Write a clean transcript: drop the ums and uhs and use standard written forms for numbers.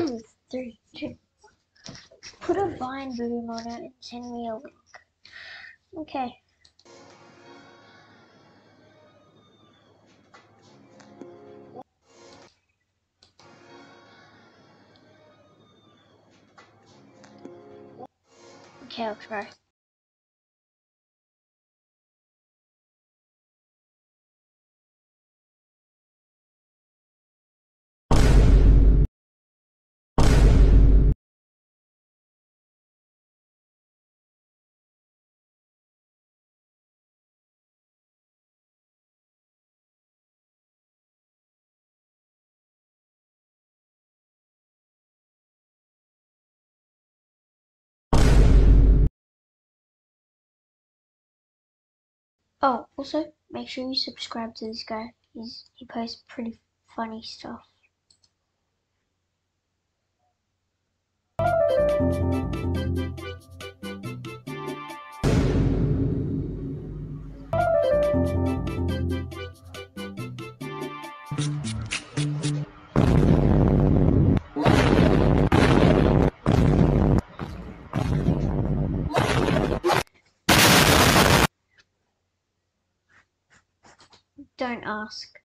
2, 3, 2. Put a Vine boom on it and send me a link. Okay. Okay, I'll try. Oh, also, make sure you subscribe to this guy. He posts pretty funny stuff. Don't ask.